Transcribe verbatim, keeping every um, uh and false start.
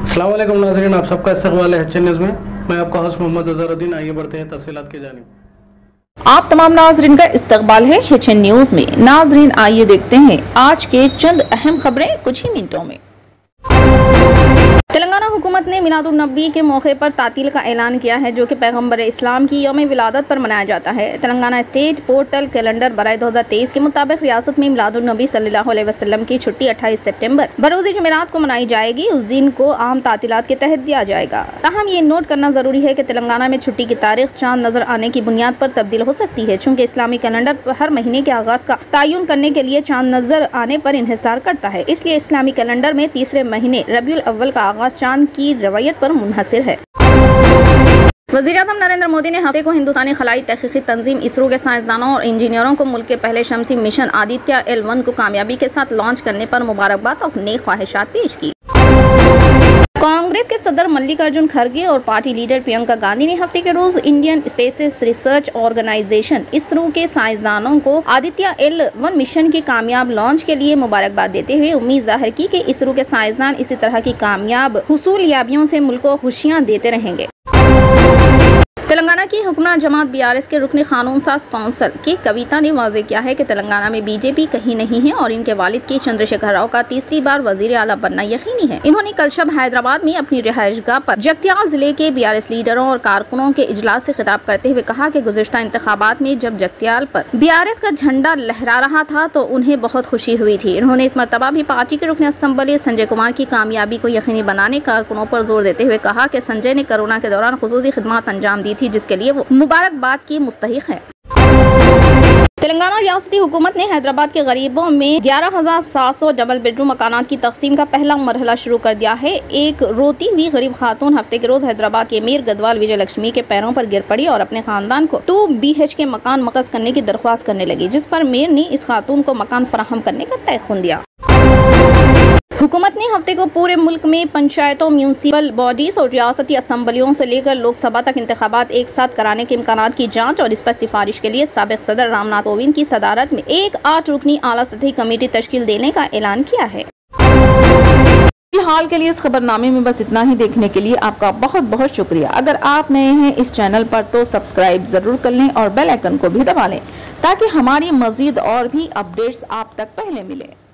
अस्सलाम वालेकुम नाज़रीन, आप सबका इस्तक़बाल है एच न्यूज़ में। मैं आपका होस्ट मोहम्मद अज़हरुद्दीन। आइए बढ़ते हैं तफसीलात की जानिब। आप तमाम नाज़रीन का इस्तक़बाल है एच न्यूज़ में। नाज़रीन आइए देखते हैं आज के चंद अहम खबरें कुछ ही मिनटों में। तेलंगाना हुकूमत ने मिलादुन्नबी के मौके पर तातील का ऐलान किया है, जो कि पैगम्बर इस्लाम की यौम विलादत पर मनाया जाता है। तेलंगाना स्टेट पोर्टल कैलेंडर बराए दो हज़ार तेईस के मुताबिक रियासत में मिलादुन्नबी सल्लल्लाहु अलैहि वसल्लम की छुट्टी अट्ठाईस सितंबर बरोज़ जुमेरात को मनाई जाएगी। उस दिन को आम तातीलात के तहत दिया जाएगा। ताहम ये नोट करना जरूरी है कि तेलंगाना में छुट्टी की तारीख चांद नजर आने की बुनियाद पर तब्दील हो सकती है, चूँकि इस्लामी कैलेंडर हर महीने के आगाज का तयन करने के लिए चांद नजर आने पर इन्हिसार करता है। इसलिए इस्लामी कैलेंडर में तीसरे महीने रबीउल अव्वल का आगाज चांद की रवायत पर मुनहसिर है। वज़ीर-ए-आज़म नरेंद्र मोदी ने हफ्ते को हिंदुस्तानी खलाई तहकीकी तंजीम इसरो के साइंसदानों और इंजीनियरों को मुल्क के पहले शमसी मिशन आदित्य एल वन को कामयाबी के साथ लॉन्च करने पर मुबारकबाद और नेक ख्वाहिशात पेश की। कांग्रेस के सदर मल्लिकार्जुन खड़गे और पार्टी लीडर प्रियंका गांधी ने हफ्ते के रोज Indian space research organisation ISRO के साइंसदानों को आदित्य एल वन मिशन की कामयाब लॉन्च के लिए मुबारकबाद देते हुए उम्मीद जाहिर की कि इसरो के साइंसदान इसी तरह की कामयाब हुसूलियाबियों से मुल्क को खुशियां देते रहेंगे। तेलंगाना की हुक्मरान जमात बी आर एस के रुकन कानून साज कौंसिल की कविता ने वाज़ेह किया है कि तेलंगाना में बीजेपी कहीं नहीं है और इनके वालिद के चंद्रशेखर राव का तीसरी बार वजीर आला बनना यकीनी है। इन्होंने कल शब हैदराबाद में अपनी रिहाइशगाह पर जगत्याल जिले के बी आर एस लीडरों और कारकुनों के इजलास से खिताब करते हुए कहा कि गुज़िश्ता इंतखाबात में जब जगत्याल पर बी आर एस का झंडा लहरा रहा था तो उन्हें बहुत खुशी हुई थी। इन्होंने इस मरतबा भी पार्टी के रुकन असम्बली संजय कुमार की कामयाबी को यकीनी बनाने कारकुनों पर जोर देते हुए कहा कि संजय ने कोरोना के दौरान खुसूसी खिदमत अंजाम दी थी, जिसके लिए वो मुबारकबाद की मुस्तहिक है। तेलंगाना रियासती हुकूमत ने हैदराबाद के गरीबों में ग्यारह हजार सात सौ डबल बेडरूम मकानात की तकसीम का पहला मरहला शुरू कर दिया है। एक रोती हुई गरीब खातून हफ्ते के रोज हैदराबाद के अमीर गदवाल विजय लक्ष्मी के पैरों पर गिर पड़ी और अपने खानदान को टू बी एच के मकान मकस करने की दरख्वास्त करने लगी, जिस पर मेयर ने इस खातून को मकान फराहम करने का तयख्खुन दिया। हुकूमत ने हफ्ते को पूरे मुल्क में पंचायतों, म्यूनसिपल बॉडीज और रियासती असम्बलियों से लेकर लोकसभा तक इंतखाबात एक साथ कराने के इम्कानात की जांच और इस पर सिफारिश के लिए साबिक सदर रामनाथ कोविंद की सदारत में एक आठ रुकनी आला सतही कमेटी तश्कील देने का ऐलान किया है। फिलहाल के लिए इस खबरनामे में बस इतना ही। देखने के लिए आपका बहुत बहुत शुक्रिया। अगर आप नए हैं इस चैनल पर तो सब्सक्राइब जरूर कर लें और बेल आइकन को भी दबा लें ताकि हमारी मजीद और भी अपडेट्स आप तक पहले मिले।